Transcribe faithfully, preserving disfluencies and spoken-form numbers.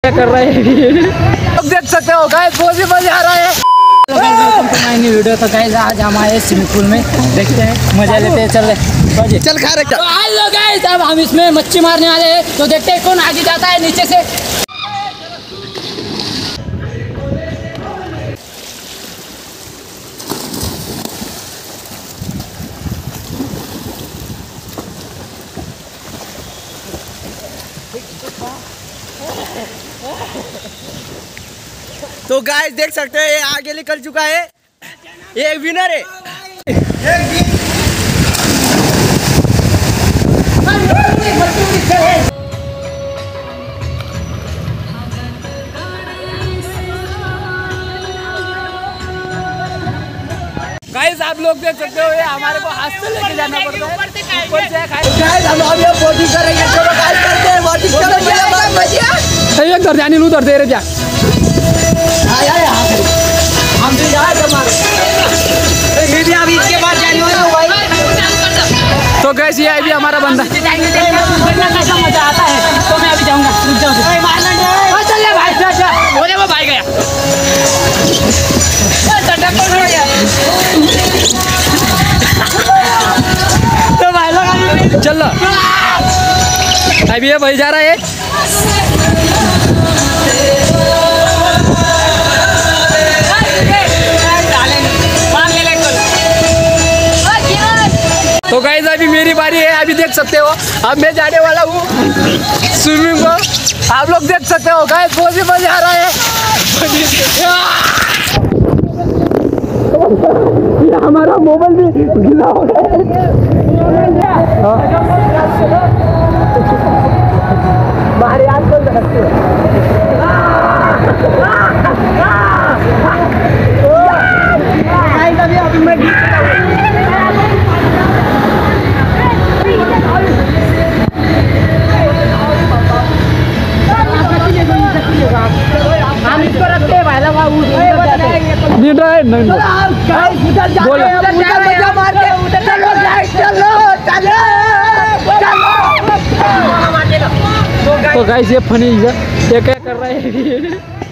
क्या कर रहे हैं आप देख सकते हो गाइस, बहुत ही मजा आ रहा है। वीडियो तो गाइस आज हम आए स्विमिंग पूल में, देखते हैं मजा लेते हैं। चल चल खा रहे तो हेलो गाइस, अब हम इसमें मच्छी मारने वाले हैं, तो देखते हैं कौन आगे जाता है नीचे से। तो गाइस देख सकते हैं ये आगे निकल चुका है, ये विनर है। गाइस आप लोग देख सकते हो ये हमारे को हाथ से लेके जाना पड़ता है, ऊपर से गाइस हम अब ये बोटिंग करेंगे, चलो गाइस करते हैं बोटिंग करेंगे। एक दर जानी उधर दे रहे जा हम भी जाए अभी इसके बाद जाने वाला हूं भाई। तो गाइस ये अभी हमारा बंदा कैसा मजा आता है, तो मैं अभी जाऊंगा। रुक जाओ चल ले भाई, चल चल बोले वो भाई गया। तो भाई लोग चल अभी ये भाई जा रहा है। तो गाइस अभी मेरी बारी है, अभी देख सकते हो अब मैं जाने वाला हूँ स्विमिंग को। आप लोग देख सकते हो गाइस, बहुत ही मजा आ रहा है। हमारा मोबाइल भी गिला हो गया। हमारे आजकल हम इसको रखते हैं भाई लगा तो गाइस ये फनी है, ये क्या कर रहे हैं।